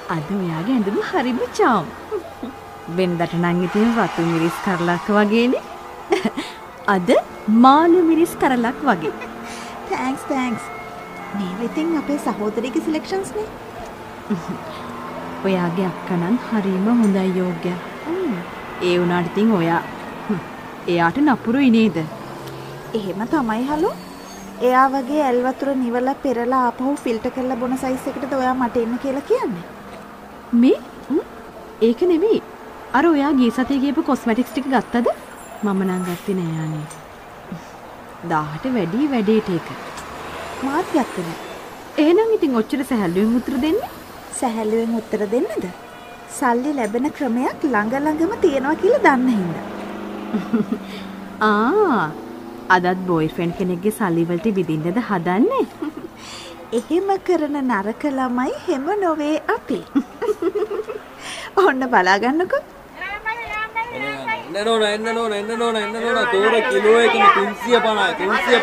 අද ඔයාගේ ඇඳුම හරිම චාම්. වෙනදට නම් ඉතින් වතු මිරිස් කරලක් වගේනේ. අද මාළු මිරිස් කරලක් වගේ. තෑන්ක්ස්. මේ ඉතින් අපේ සහෝදරියගේ සිලෙක්ෂන්ස් නේ. ඔයාගේ අක්කා නම් හරිම හොඳයි යෝග්‍ය. ඒ වුණාට ඉතින් ඔයා එයාට නපුරුයි නේද? එහෙම තමයි හලෝ. එයා වගේ ඇල් වතුර නිවලා පෙරලා ආපහු ෆිල්ටර් කරලා බොන සයිස් එකටද ඔයා මට එන්න කියලා කියන්නේ? මේ ඒක නෙමෙයි. අර ඔයා ගිය සතියේ ගියපු කොස්මැටික්ස් ටික ගත්තද? මම නම් ගත්තේ නෑ අනේ. 1000ට වැඩි වැඩේට ඒක. මාත් ගත්තේ නෑ. එහෙනම් ඉතින් ඔච්චර සැහැල්ලුවෙන් උත්තර දෙන්නේ? සැහැල්ලුවෙන් උත්තර දෙන්නද? සල්ලි ලැබෙන ක්‍රමයක් ළඟ තියෙනවා කියලා දන්න හින්දා. අදත් බොයිෆ්‍රෙන්ඩ් කෙනෙක්ගේ සල්ලි වලට විදින්නද හදන්නේ? එහෙම කරන නරක ළමයි හැම නොවේ අපි. ඔන්න බලා ගන්නකෝ. එන්න නෝනා තෝර කිලෝ එකම 350.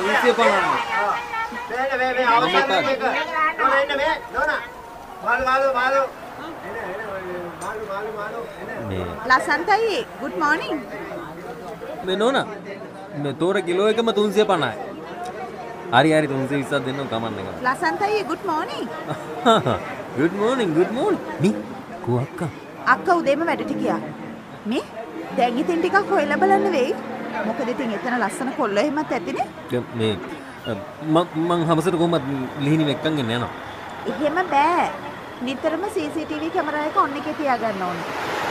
ලසන්තයි good morning. මේ නෝනා මේ තෝර කිලෝ එකම 350යි. හරි 320ක් දෙන්න කමන්න එක. ලසන්තයි good morning. good morning. මේ කෝ අක්කා. අක්කා උදේම වැඩට ගියා. මේ දැන් ඉතින් ටිකක් හොයලා බලන්න වෙයි. මොකද ඉතින් එතන ලස්සන කොල්ල එහෙමත් ඇතිනේ. මේ මං හවසට කොහමද ලිහිණි එක්කන් ගෙන යනවා. එහෙම බෑ. නිතරම CCTV කැමරා එක ඔන් එකේ තියාගන්න ඕනේ.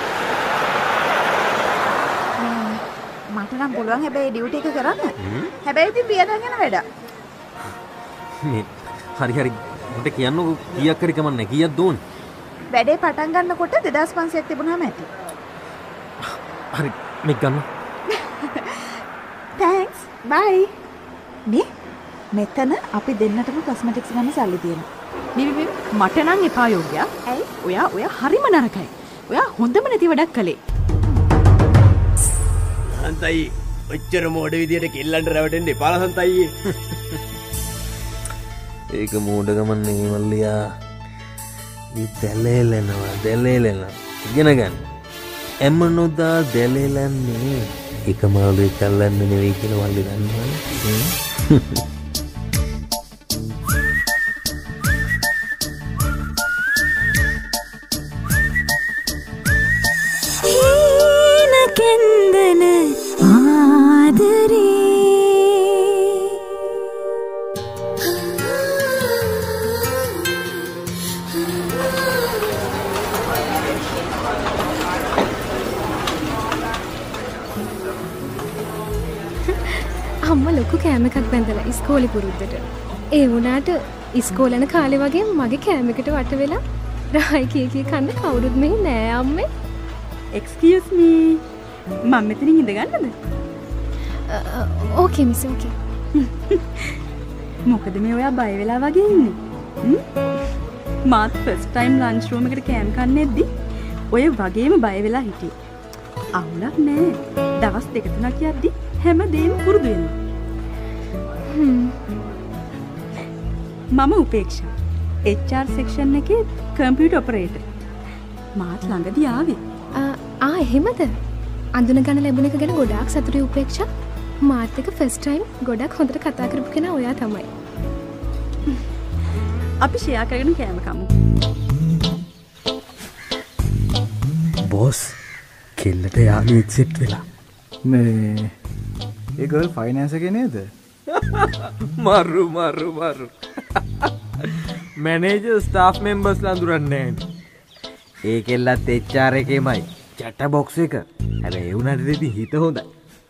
මට නම් පුළුවන් හැබැයි ඩියුටි එක කරන්න. හැබැයි ඉතින් පියදන් යන වැඩ. මේ හරි මට කියන්නකො කීයක් හරි කමන්නේ කීයක් දෝනේ. වැඩේ පටන් ගන්නකොට 2500ක් තිබුණාම ඇති. හරි මේක ගන්න. thanks bye. මෙතන අපි දෙන්නටම කොස්මැටික්ස් ගන්න සල්ලි තියෙනවා. මේ මට නම් එපා යෝග්‍ය. ඇයි? ඔයා හරිම නරකයි. ඔයා හොඳම නැති වැඩක් කළේ. අන්තයි ඔච්චර මෝඩ විදියට කෙල්ලන්ට රැවටෙන්න එපා ලසන්තයි. ඒක මෝඩකම නෙමෙයි මල්ලියා. මේ දැලේලනවා. ඉගෙන ගන්න. එම්ම නොදා දැලේලන්නේ එක මාළුවේ කල්ලන්න නෙවෙයි කියලා මල්ලි දන්නවනේ. අම්ම ලොකු කෑම එකක් බැඳලා ඉස්කෝලේ පුරුද්දට. ඒ වුණාට ඉස්කෝල යන කාලේ වගේ මගේ කෑම එකට වට වෙලා රායි කී කන්න කවුරුත් මෙහි නෑ අම්මේ. Excuse me. මම මෙතනින් ඉඳ ගන්නද? ඕකේ මිස් ඕකේ. මොකද මේ ඔයා බය වෙලා වගේ ඉන්නේ? මාත් ෆස්ට් ටයිම් ලන්ච් රූම් එකට කෑම කන්නේද්දි ඔය වගේම බය වෙලා හිටියේ. අවුලක් නෑ. දවස් දෙක තුනක් යද්දි හැමදේම පුරුදු වෙනවා. මම උපේක්ෂා. HR සෙක්ෂන් එකේ කම්පියුටර් ඔපරේටර්. මාත් ළඟදී ආවේ. එහෙමද? අඳුන ගන්න ලැබුණ එක ගැන ගොඩාක් සතුටුයි උපේක්ෂා. මාත් එක්ක ෆස්ට් ටයිම් ගොඩක් හොඳට කතා කරපු කෙනා ඔයා තමයි. අපි ෂෙයා කරගෙන කෑම කමු. බොස් කෙල්ලට යාළු එක්සෙප්ට් වෙලා. මේ ඒ ගර්ල් ෆයිනෑන්ස් එකේ නේද? මරු මැනේජර් ස්ටාෆ් මෙම්බර්ස්ලා අඳුරන්නේ නැහැ. ඒ කෙල්ලත් HR එකේමයි. චැට බොක්ස් එක. හැබැයි ඒ උනාට දෙති හිත හොඳයි.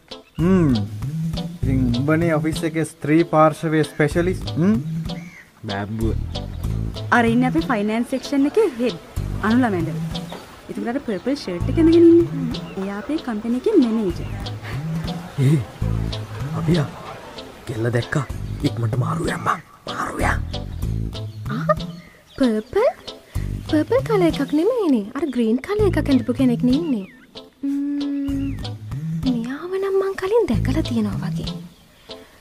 ඉතින් උඹනේ ඔෆිස් එකේ ස්ත්‍රී පාර්ශවයේ ස්පෙෂලිස්ට් බැම්බුව. අර ඉන්නේ අපේ ෆයිනෑන්ස් සෙක්ෂන් එකේ හෙඩ් අනුලා මැඩම්. ඉතින් උඩට පර්පල් ෂර්ට් එක අඳගෙන ඉන්නේ. එයා අපේ කම්පැනි එකේ මැනේජර්. අබියා කෙල්ල දැක්කා. ඉක්මනට මාරු යම්මා. මාරු යා. පර්පල් කලර් එකක් නෙමෙයිනේ. අර ග්‍රීන් කලර් එකක් අඳපු කෙනෙක් නේ ඉන්නේ. මෙයාව නම් මං කලින් දැකලා තියෙනවා වගේ.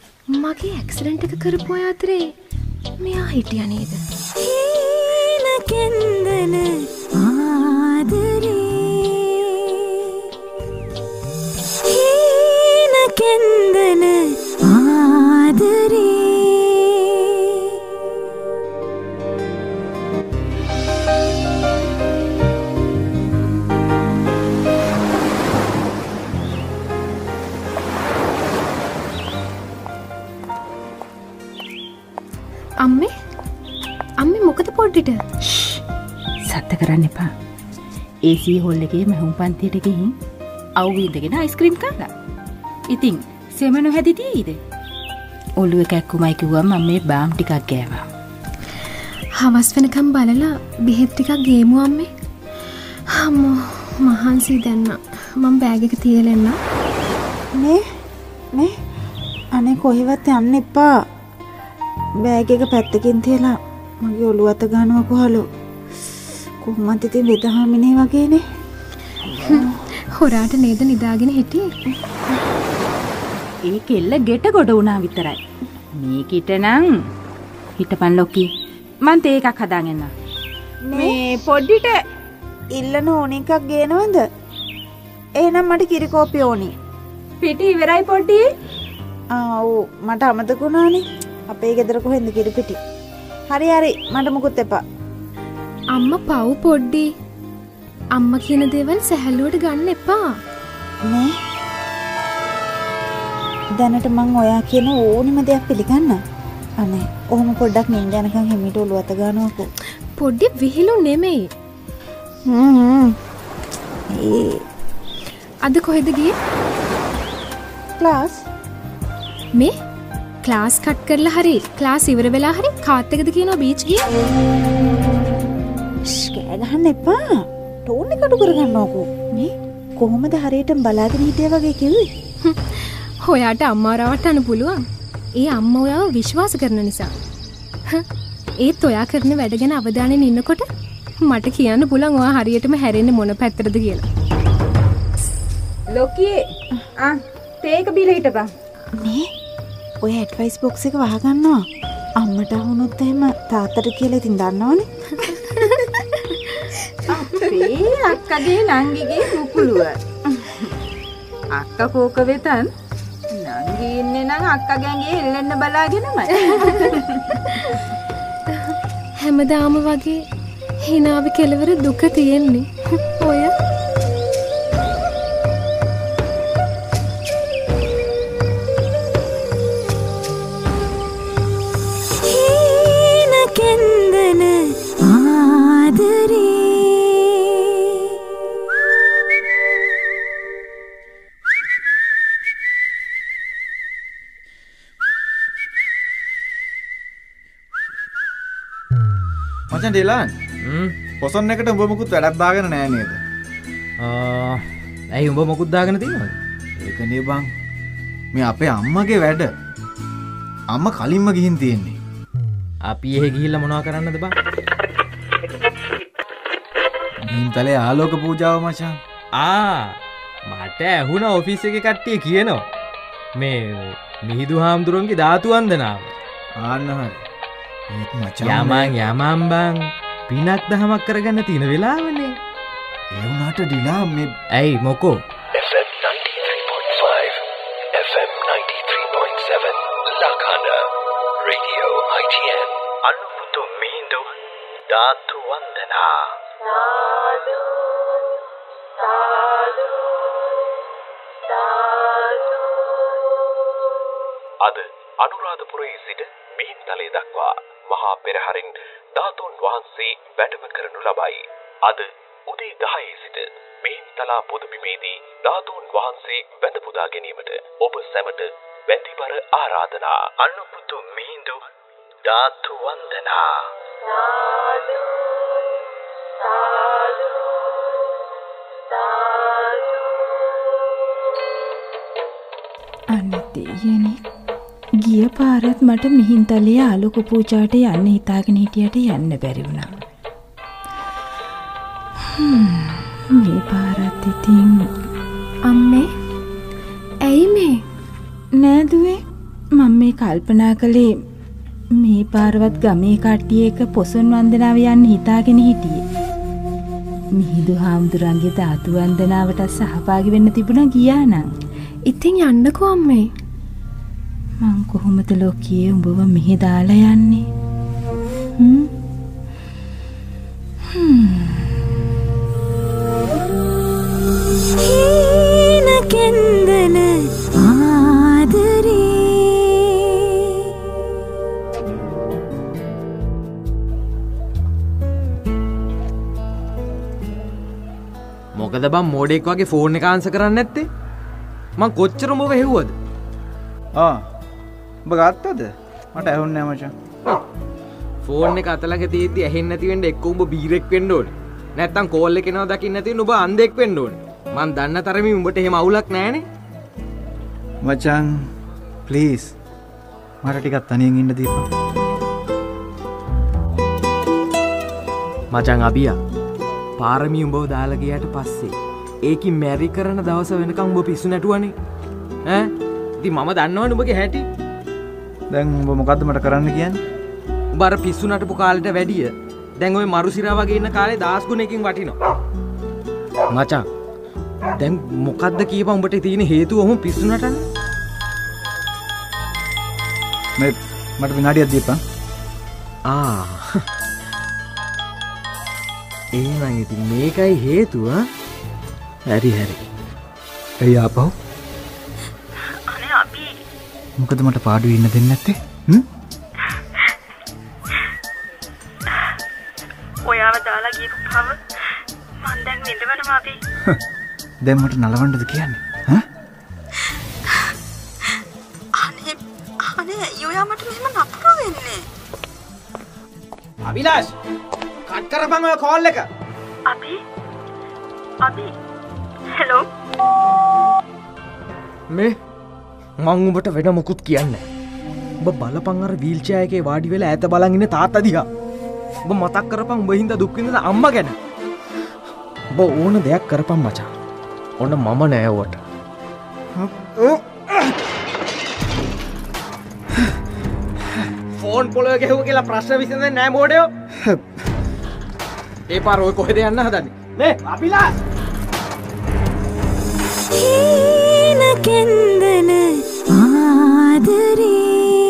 මගේ ඇක්සිඩන්ට් එක කරපු අය අතරේ මෙයා හිටියා නේද? කෙන්දන ආදරේ හීන කෙන්දන ආදරේ අම්මේ මොකද පොඩ්ඩිට සත්ත කරන්න එපා. AC හෝල් එකේ මහුම් පන්තියට ගිහින් අවුවේ ඉඳගෙන අයිස්ක්‍රීම් කාලා. ඉතින් සෙම නොහැදිතියිද? ඔළුව කැක්කුමයි කිව්වම මම මේ බාම් ටිකක් ගෑවා. හවස් වෙනකම් බලලා බෙහෙත් ටිකක් ගේමු අම්මේ. අම්මෝ මහන්සි දැන්න. මම බෑග් එක තියලා එන්න. නේ අනේ කොහෙවත් යන්න එපා. බෑග් එක පැත්තකින් තියලා මගේ ඔළුව අත ගන්නවා කොහලෝ. කොහොමද ඉතින් වෙදහාමිනේ වගේනේ. හොරාට නේද නිදාගෙන හිටියේ? ඒ කෙල්ල ගෙට ගොඩ වුණා විතරයි. මේකිට නම් හිටපන් ලොකි. මං තේ එකක් හදාගෙන එන්න. මේ පොඩ්ඩිට ඉල්ලන ඕන එකක් ගේනවද? එහෙනම් මට කිරි කෝපි ඕනි. පිටි ඉවරයි පොඩ්ඩි. ඔව් මට අමතක වුණානේ. අපේ ගෙදර කොහෙන්ද කිරි පිටි? හරි මට මුකුත් එපා. අම්මා පව් පොඩ්ඩි. අම්මා කියන දේවල් සැහැල්ලුවට ගන්න එපා. නේ දැනට මං ඔයා කියන ඕනිම දෙයක් පිළිගන්න. අනේ ඔහොම පොඩ්ඩක් නින්ද යනකම් හිමීට ඔළුව අත ගන්නවකෝ. පොඩ්ඩි විහිළු නෙමෙයි. අද කොහෙද ගියේ? ක්ලාස්. මේ ක්ලාස් කට් කරලා හරි ක්ලාස් ඉවර වෙලා හරි කාත් එකද කියනවා බීච් ගියා. කෑ ගහන්න එපා. ටෝන් එක අඩු කරගන්නවකෝ. මේ කොහොමද හරියටම බලාගෙන හිටියා වගේ කිව්වේ? ඔයාට අම්මා රවට්ටන්න පුළුවන්. ඒ අම්මා ඔයාව විශ්වාස කරන නිසා. ඒත් ඔයා කරන වැඩ ගැන අවධානයෙන් ඉන්නකොට මට කියන්න පුළුවන් ඔයා හරියටම හැරෙන්නේ මොන පැත්තටද කියලා. ලොකියේ තේ එක බීලා හිටපන්. නේ ඔය ඇඩ්වයිස් බොක්ස් එක වහගන්නවා. අම්මට වුණොත් එහෙම තාත්තට කියලා ඉතින් දන්නවනේ. අපේ අක්කගේ නංගිගේ කුකුලුව. අක්කා කෝක වෙතන් නංගි ඉන්නේ නම් අක්කා ගෑන්ගේ එල්ලෙන්න බලාගෙනමයි. හැමදාම වගේ හිනාවේ කෙලවර දුක තියෙන්නේ. ඔය හීන කෙන්දන ආදරේ මචන් ඩෙලාන් පොසොන් එකට උඹ මුකුත් වැඩක් දාගෙන නෑ නේද? ඇයි උඹ මොකුත් දාගෙන තියෙනවද? ඒකනේ බං. මේ අපේ අම්මගේ වැඩ. අම්මා කලින්ම ගිහින් තියෙන්නේ. අපි එහෙ ගිහිල්ලා මොනවා කරන්නද බං? ගින්තලේ ආලෝක පූජාව මචං. මට ඇහුණා ඔෆිස් එකේ කට්ටිය කියනවා. මේ මිහිඳු හාමුදුරන්ගේ ධාතු වන්දනාව. ආන්න හරි. යමන් බං පිනක් දහමක් කරගන්න තියෙන වෙලාවනේ. ඒ වුණාට ඩිලා මේ ඇයි මොකෝ? FM 93.5 FM 93.7 Lakana Radio ITN අනුපුතු Mihindu ධාතු වන්දනා සාදු සාදු සාදු. අද අනුරාධපුරයේ සිට මිහින්තලේ දක්වා මහා පෙරහරින් ධාතුන් වහන්සේ වැඩම කරනු ලබයි. අද උදේ 10 සිට මිහින්තලා පොදුබිමේදී ධාතුන් වහන්සේ වැඳ පුදා ගැනීමට ඔබ සැමට වැඳිබර ආරාධනා. අනුපුතු මිහිඳු ධාතු වන්දනා සාදු සාදු සාදු. අනතේයනේ ගිය පාරත් මට මිහින්තලේ ආලෝක පූජාවට යන්න හිතාගෙන හිටියට යන්න බැරි වුණා. මේ පාරත් ඉතින් අම්මේ ඇයි මේ? නෑ දුවේ මම මේ කල්පනා කළේ මේ පාරවත් ගමේ කට්ටිය එක පොසොන් වන්දනාව යන්න හිතාගෙන හිටියේ. මිහිඳු හාමුදුරන්ගේ ධාතු වන්දනාවට සහභාගී වෙන්න තිබුණා ගියා නම්. ඉතින් යන්නකෝ අම්මේ. මං කොහොමද ලෝකියේ උඹව මෙහෙ දාලා යන්නේ? හීන කෙන්දන ආදරේ මොකද බං මෝඩෙක් වගේ ෆෝන් එක ආන්සර් කරන්නේ නැත්තේ? මං කොච්චර මොව හෙව්වද? ඔබ ගත්තද? මට ඇහුන්නේ නැහැ මචං. ෆෝන් එක අතලඟ තියෙද්දි ඇහෙන්නේ නැති වෙන්න එක්ක උඹ බීරෙක් වෙන්න ඕනේ. නැත්තම් කෝල් එක එනවා දකින්න නැති වෙන්න උඹ අන්ධෙක් වෙන්න ඕනේ. මං දන්න තරමින් උඹට එහෙම අවුලක් නැහනේ. මචං ප්ලීස් මට ටිකක් තනියෙන් ඉන්න දීපන්. මචං අබියා පාරමී උඹව දාලා ගියාට පස්සේ ඒකින් මැරි කරන දවස වෙනකම් උඹ පිස්සු නැටුවනේ. ඈ ඉතින් මම දන්නවනේ උඹගේ හැටි. දැන් උඹ මොකද්ද මට කරන්න කියන්නේ? උඹ අර පිස්සු නටපු කාලෙට වැඩිය දැන් ওই මරුසිරා වගේ ඉන්න කාලේ 10 ගුණයකින් වටිනවා. මචං දැන් මොකද්ද කියපන් උඹට තියෙන හේතුව ඔහොම පිස්සු නටන්නේ? මට විනාඩියක් දීපන්. එහෙනම් ඉතින් මේකයි හේතුව. හරි. එයි ආපහු. අනේ අපි මොකද මට පාඩුවේ ඉන්න දෙන්නේ නැත්තේ? ඔයාව දාලා ගියපු පව මං දැන් විඳවනවා අපි. දැන් මට නලවන්නද කියන්නේ? අනේ යෝයා මට මෙහෙම නපුරු වෙන්නේ. අවිලාෂ් කට් කරපන් ඔය කෝල් එක. අපි හෙලෝ මේ මං උඹට වෙන මොකුත් කියන්නේ නැහැ. උඹ බලපන් අර වීල් චෙයාර් එකේ වාඩි වෙලා ඈත බලන් ඉන්න තාත්තා දිහා. උඹ මතක් කරපන් උඹ හින්දා දුක් විඳින අම්මා ගැන. උඹ ඕන දෙයක් කරපන් මචං. ඔන්න මම නෑ උවට. ෆෝන් පොළොවේ ගැහුවා කියලා ප්‍රශ්න විසඳන්නේ නෑ මොඩයෝ. ඒ පාර ඔය කොහෙද යන්න හදන්නේ? මේ අබිලාස් හීන කෙන්දන ආදරේ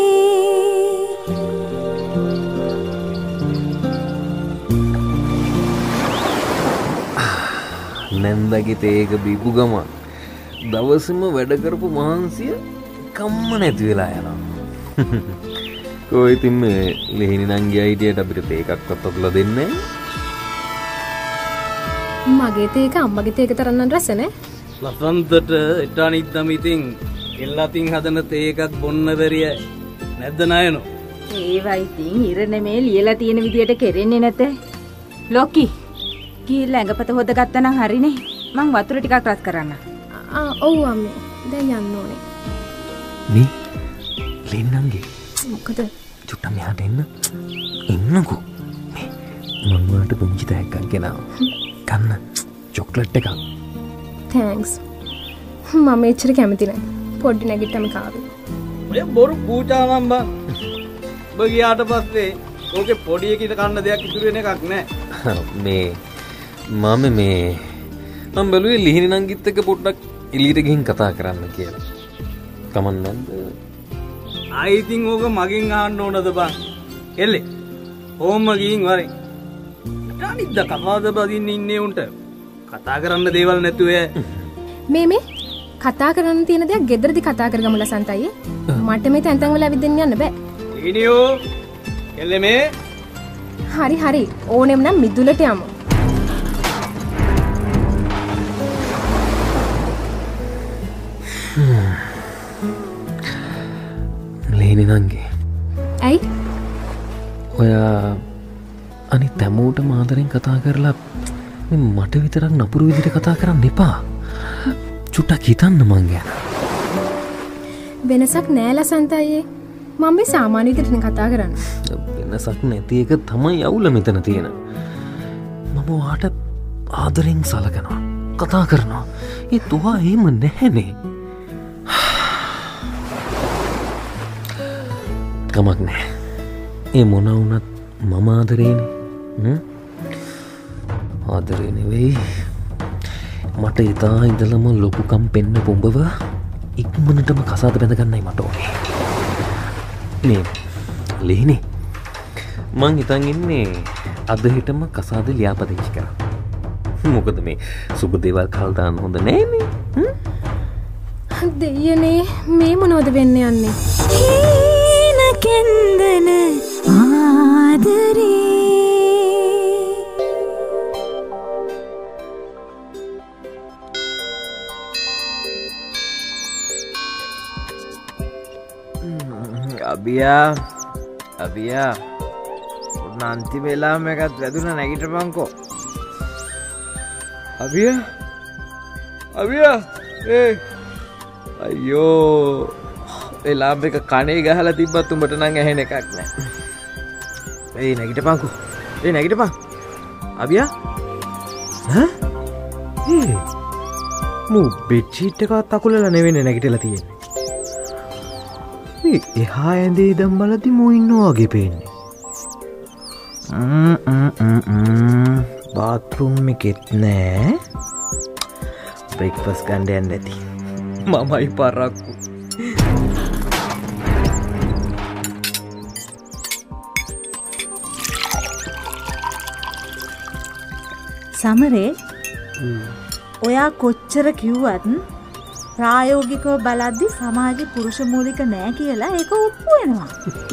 නැන්දගේ තේක බීපු ගමන් දවසම වැඩ කරපු මහන්සිය කම්ම නැති වෙලා යනවා. කොයි තින් මේ ලිහිණි නංගියා හිටියට අපිට තේකක්වත් ඔතලා දෙන්නේ නැහැ. මගේ තේක අම්මගේ තේක තරම් නම් රස නේ. ලසන්තට එටානිද්දම ඉතින් එල්ලතින් හදන තේ එකක් බොන්න බැරිය නැද්ද නයනෝ? ඒවා ඉතින් ඉර නෙමේ ලියලා තියෙන විදියට කෙරෙන්නේ නැත. ලොකි ගිහිල්ලා ඇඟපත හොදගත්තා නම් හරිනේ. මං වතුර ටිකක් රත් කරන්න. ඔව් අම්මේ. දැන් යන්න ඕනේ. මේ ලින්නන්ගේ මොකද? චුට්ටක් මෙහාට එන්න. එන්නකෝ. මේ මම වලට පුංචි තෑග්ගක් ගෙනාවා. කන්න චොක්ලට් එකක්. තෑන්ක්ස්. මම එච්චර කැමති නෑ. පොඩ්ඩි නැගිට්ටම කාවේ. ඔය බොරු පූජාවන් බං. ඔබ ගියාට පස්සේ ඕකේ පොඩි එකට කන්න දෙයක් ඉතුරු වෙන එකක් නෑ. මේ මම බැලුවේ ලිහිණි නංගිත් එක්ක පොඩ්ඩක් එළියට ගිහින් කතා කරන්න කියලා. කමක් නැද්ද? ආයි ඉතින් ඕක මගෙන් අහන්න ඕනද බං? එල්ලේ. ඕම්ම ගිහින් වරේ. ටානිද්ද කතාවද බදින්න ඉන්නේ උන්ට. කතා කරන්න දේවල් නැතුව මේ කතා කරන්න තියෙන දේක් ගෙදරදි කතා කරගමු ලසන්ත අයියේ. මට මේ තැන් තැන් වල ඇවිදින්න යන්න බෑ. ඊනියෝ එල්ලේ මේ හරි ඕනෙම නම් මිදුලට යමු. ලිහිණි නංගි. ඇයි? ඔයා අනිත් හැමෝටම ආදරෙන් කතා කරලා මට විතරක් නපුරු විදිහට කතා කරන්න එපා. චුට්ටක් හිතන්න මං ගැන. වෙනසක් නෑ ලසන්ත අයියේ. මම මේ සාමාන්‍ය විදිහට කතා කරන්නේ. වෙනසක් නැති එක තමයි අවුල මෙතන තියෙන. මම ඔයාට ආදරෙන් සලකනවා. කතා කරනවා. ඒත් ඔයා එහෙම නැහැනේ. කමක් නෑ. ඒ මොන වුණත් මම ආදරේනේ. ආදරේ නෙවෙයි. මට එදා ඉඳලම ලොකුකම් පෙන්න පුඹව ඉක්මනටම කසාද බැඳගන්නයි මට ඕනේ. මේ ලේනේ මං හිතන් ඉන්නේ අද හිටම කසාද ලියාපදිංචි කරා. මොකද මේ සුබ දේවල් කල් දාන්න හොඳ නෑනේ. දෙයනේ මේ මොනවද වෙන්න යන්නේ? හීන කෙන්දන ආදරේ අබියා අන්තිම වෙලාවම එකත් වැදුන නැගිටපන්කෝ. අබියා අයියෝ එලාම් එක කනේ ගහලා තිබ්බත් උඹට නම් ඇහෙන එකක් නෑ. නැගිටපන්කෝ. නැගිටපන්. අබියා මූ බෙඩ්ෂීට් එකවත් අකුලලා නෙවෙන්නේ නැගිටලා තියෙන්නේ. මේ එහා ඇඳේ ඉඳන් බලද්දි මූ ඉන්නවා වගේ පේන්නේ. බාත්රූම් එකෙත් නෑ. බ්‍රේක්ෆාස්ට් ගන්න යන්න ඇති. මමයි පරක්කු. සමරේ ඔයා කොච්චර කිව්වත් ප්‍රායෝගිකව බලද්දි සමාජ පුරුෂ මූලික නෑ කියලා ඒක ඔප්පු වෙනවා.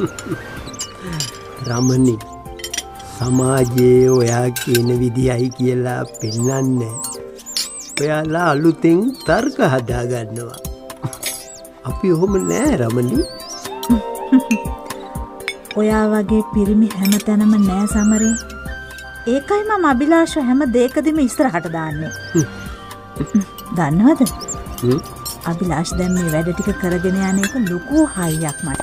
රමණි සමාජයේ ඔයා කියන විදියයි කියලා පෙන්වන්නේ. ඔයාලා අලුතෙන් තර්ක හදා ගන්නවා. අපි ඔහොම නෑ රමණි. ඔයා වගේ පිරිමි හැමතැනම නෑ සමරේ. ඒකයි මම අභිලාෂ හැම දෙයකදීම ඉස්සරහට දාන්නේ. දන්නවද? අභිලාෂ් දැන් මේ වැඩ ටික කරගෙන යන එක ලොකු හයියක් මට.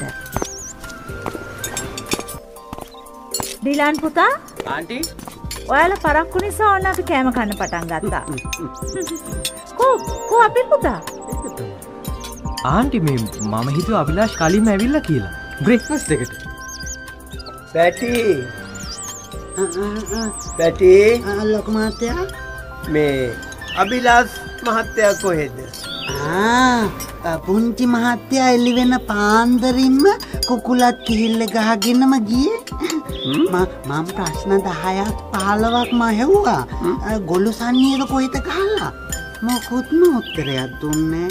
ඩිලාන් පුතා ආන්ටි ඔයාලා පරක්කු නිසා ඕන අපි කෑම කන්න පටන් ගත්තා. කෝ අපි පුතා ආන්ටි මේ මම හිතුවා අභිලාෂ් කලින්ම ඇවිල්ලා කියලා බ්‍රේක්ෆාස්ට් එකට. පැටි ලොකු මහත්තයා මේ අභිලාෂ් මහත්තයා කොහෙද? පුංචි මහත්තයා එළි වෙන පාන්දරින්ම කුකුලත් කිහිල්ල ගහගෙනම ගියේ. මම ප්‍රශ්න 10ක් 15ක් මහෙව්වා. ගොළු සන්නියක කොහෙද ගහලා මොකුත්ම උත්තරයක් දුන්නේ.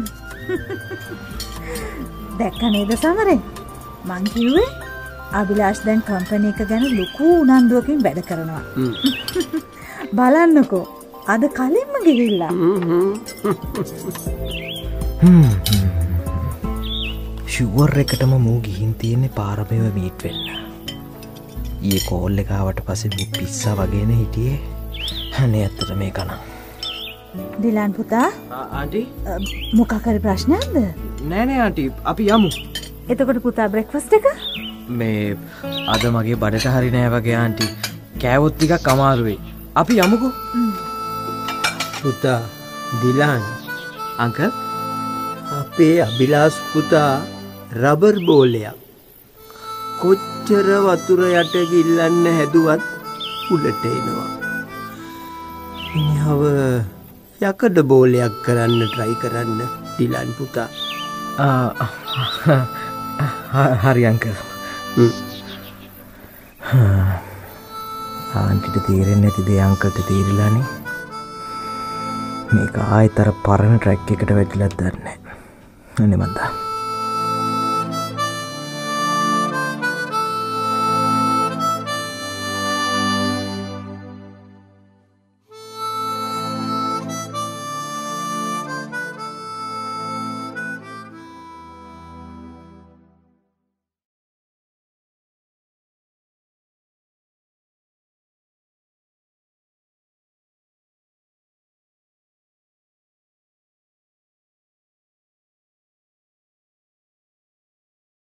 දැක්ක නේද සමරේ? මං කිව්වේ අභිලාෂ් දැන් කම්පැනි එක ගැන ලොකු උනන්දුවකින් වැඩ කරනවා. බලන්නකෝ අද කලින්ම ගිහිල්ලා. ෂුවර් එකටම මූ ගිහින් තියෙන්නේ පාරමෙව මීට් වෙන්න. ඊයේ කෝල් එක ආවට පස්සේ මූ පිස්සා වගේන හිටියේ. අනේ ඇත්තට මේක නම්. ඩිලාන් පුතා ආන්ටි මොකක් හරි ප්‍රශ්නයක්ද? නෑ ආන්ටි අපි යමු. එතකොට පුතා බ්‍රෙක්ෆාස්ට් එක? මේ අද මගේ බඩට හරි නෑ වගේ ආන්ටි. කෑවොත් ටිකක් අමාරුයි. අපි යමුකෝ. පුතා දිලාන් අංකල් අපේ අභිලාෂ් පුතා රබර් බෝලයක් කොච්චර වතුර යට ගිල්ලන්න හැදුවත් උඩට එනවා. ඉනිහව යකඩ බෝලයක් කරන්න try කරන්න දිලාන් පුතා. හරි අංකල්. ආන්ටිට තේරෙන්නේ නැති දේ අංකල්ට තේරිලානේ. මේක ආයෙත් අර පරණ ට්‍රැක් එකට වැටිලත් දන්නේ නැහැ. අනේ මන්දා.